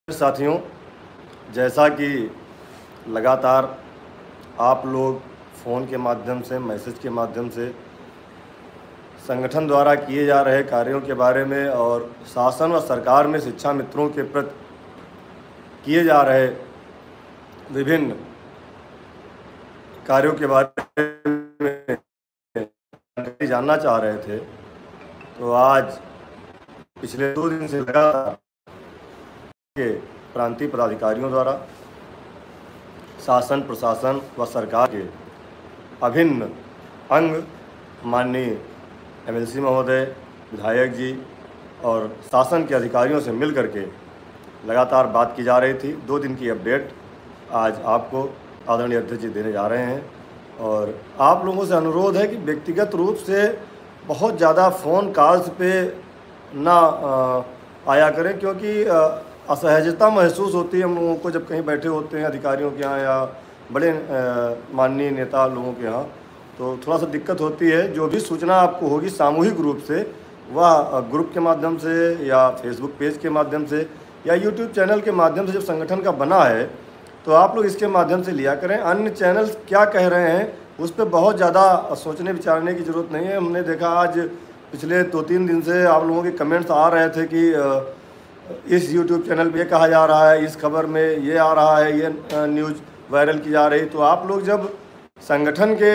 साथियों, जैसा कि लगातार आप लोग फ़ोन के माध्यम से, मैसेज के माध्यम से संगठन द्वारा किए जा रहे कार्यों के बारे में और शासन व सरकार में शिक्षा मित्रों के प्रति किए जा रहे विभिन्न कार्यों के बारे में जानकारी जानना चाह रहे थे, तो आज पिछले 2 दिन से लगातार के प्रांतीय पदाधिकारियों द्वारा शासन, प्रशासन व सरकार के अभिन्न अंग, माननीय एमएलसी महोदय, विधायक जी और शासन के अधिकारियों से मिल करके लगातार बात की जा रही थी। 2 दिन की अपडेट आज आपको आदरणीय अध्यक्ष जी देने जा रहे हैं और आप लोगों से अनुरोध है कि व्यक्तिगत रूप से बहुत ज़्यादा फ़ोन कॉल्स पे ना आया करें, क्योंकि असहजता महसूस होती है हम लोगों को जब कहीं बैठे होते हैं अधिकारियों के यहाँ या बड़े माननीय नेता लोगों के यहाँ, तो थोड़ा सा दिक्कत होती है। जो भी सूचना आपको होगी सामूहिक रूप से, वह ग्रुप के माध्यम से या फेसबुक पेज के माध्यम से या यूट्यूब चैनल के माध्यम से जब संगठन का बना है तो आप लोग इसके माध्यम से लिया करें। अन्य चैनल्स क्या कह रहे हैं उस पर बहुत ज़्यादा सोचने विचारने की ज़रूरत नहीं है। हमने देखा आज पिछले 2-3 दिन से आप लोगों के कमेंट्स आ रहे थे कि इस यूट्यूब चैनल पे ये कहा जा रहा है, इस खबर में ये आ रहा है, ये न्यूज़ वायरल की जा रही। तो आप लोग जब संगठन के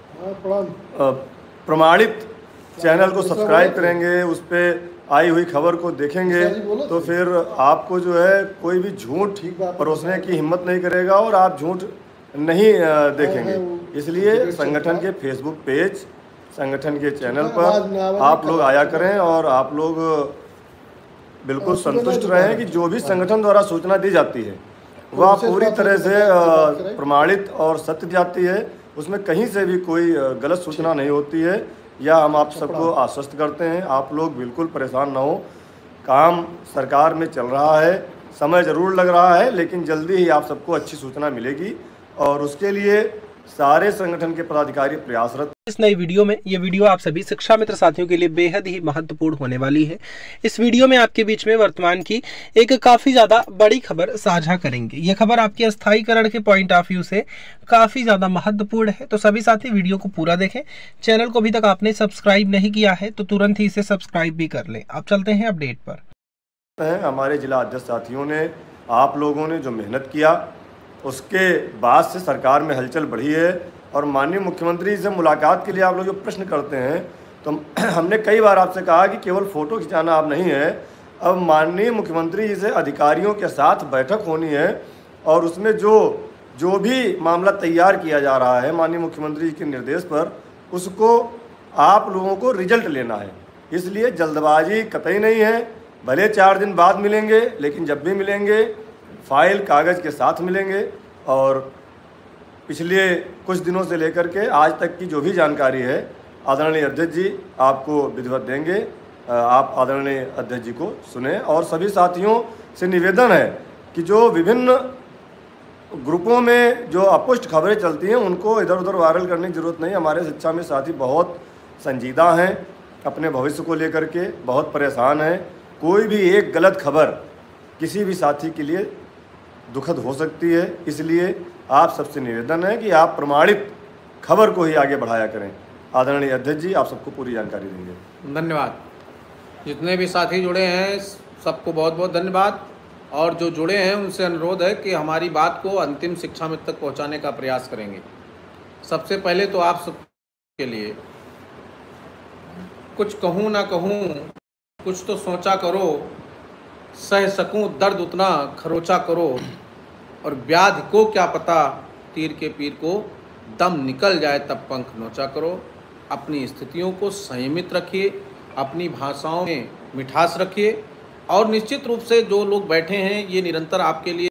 प्रमाणित चैनल को सब्सक्राइब करेंगे, उस पर आई हुई खबर को देखेंगे, तो फिर आपको जो है कोई भी झूठ परोसने की हिम्मत नहीं करेगा और आप झूठ नहीं देखेंगे। इसलिए संगठन के फेसबुक पेज, संगठन के चैनल पर आप लोग आया करें और आप लोग बिल्कुल संतुष्ट रहें कि जो भी संगठन द्वारा सूचना दी जाती है वह पूरी तरह से प्रमाणित और सत्य जाती है। उसमें कहीं से भी कोई गलत सूचना नहीं होती है। या हम आप सबको आश्वस्त करते हैं, आप लोग बिल्कुल परेशान ना हो। काम सरकार में चल रहा है, समय ज़रूर लग रहा है, लेकिन जल्दी ही आप सबको अच्छी सूचना मिलेगी और उसके लिए सारे संगठन के पदाधिकारी प्रयासरत। इस नई वीडियो में ये वीडियो आप सभी शिक्षा मित्र साथियों के लिए बेहद ही महत्वपूर्ण होने वाली है। इस वीडियो में आपके बीच में वर्तमान की एक काफी ज्यादा बड़ी खबर साझा करेंगे। ये खबर आपके अस्थायीकरण के पॉइंट ऑफ व्यू से काफी ज्यादा महत्वपूर्ण है, तो सभी साथी वीडियो को पूरा देखें। चैनल को अभी तक आपने सब्सक्राइब नहीं किया है तो तुरंत ही इसे सब्सक्राइब भी कर लें। अब चलते हैं अपडेट पर। हमारे जिला अध्यक्ष साथियों ने, आप लोगों ने जो मेहनत किया उसके बाद से सरकार में हलचल बढ़ी है और माननीय मुख्यमंत्री से मुलाकात के लिए आप लोग जो प्रश्न करते हैं, तो हमने कई बार आपसे कहा कि केवल फ़ोटो खिंचाना आप नहीं है, अब माननीय मुख्यमंत्री जी से अधिकारियों के साथ बैठक होनी है और उसमें जो भी मामला तैयार किया जा रहा है माननीय मुख्यमंत्री जी के निर्देश पर, उसको आप लोगों को रिजल्ट लेना है। इसलिए जल्दबाजी कतई नहीं है। भले 4 दिन बाद मिलेंगे, लेकिन जब भी मिलेंगे फाइल कागज़ के साथ मिलेंगे और पिछले कुछ दिनों से लेकर के आज तक की जो भी जानकारी है आदरणीय अध्यक्ष जी आपको विधिवत देंगे। आप आदरणीय अध्यक्ष जी को सुने और सभी साथियों से निवेदन है कि जो विभिन्न ग्रुपों में जो अपुष्ट खबरें चलती हैं उनको इधर उधर वायरल करने की ज़रूरत नहीं। हमारे शिक्षा में साथी बहुत संजीदा हैं, अपने भविष्य को लेकर के बहुत परेशान हैं। कोई भी एक गलत खबर किसी भी साथी के लिए दुखद हो सकती है। इसलिए आप सबसे निवेदन है कि आप प्रमाणित खबर को ही आगे बढ़ाया करें। आदरणीय अध्यक्ष जी आप सबको पूरी जानकारी देंगे। धन्यवाद। जितने भी साथी जुड़े हैं सबको बहुत बहुत धन्यवाद और जो जुड़े हैं उनसे अनुरोध है कि हमारी बात को अंतिम शिक्षा मित्र तक पहुंचाने का प्रयास करेंगे। सबसे पहले तो आप सबके लिए कुछ कहूँ ना कहूँ, कुछ तो सोचा करो, सह सकूं दर्द उतना खरोचा करो, और व्याधि को क्या पता तीर के पीर को, दम निकल जाए तब पंख नोचा करो। अपनी स्थितियों को संयमित रखिए, अपनी भाषाओं में मिठास रखिए और निश्चित रूप से जो लोग बैठे हैं ये निरंतर आपके लिए